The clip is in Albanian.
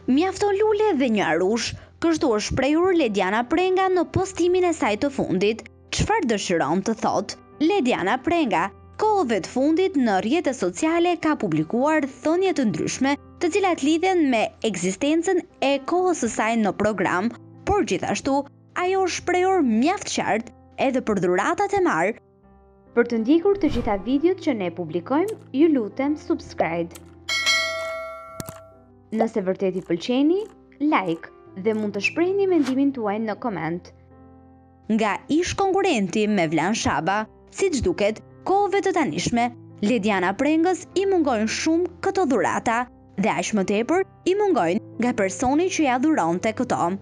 Mjafton Lule dhe një Arush, kështu është shprehur Ledjana Prenga në postimin e saj të fundit. Çfarë dëshiron të thotë? Ledjana Prenga, kohëve të fundit në rrjetet sociale ka publikuar thënie të ndryshme, të cilat lidhen me ekzistencën e kohës së saj në program, por gjithashtu ajo është shprehur mjaft qartë edhe për dhuratat e marrë. Për të ndjekur të gjitha videot që ne publikojmë, ju lutem subscribe. Nëse vërtet i pëlqeni, like dhe mund të shprehni mendimin tuaj në koment. Nga ish konkurrenti me Vlan Shaba, siç duket, kohëve të tanishme, Ledjana Prenges i mungojnë shumë këto dhurata dhe aq më tepër i mungojnë nga personi që ja dhuronte këto.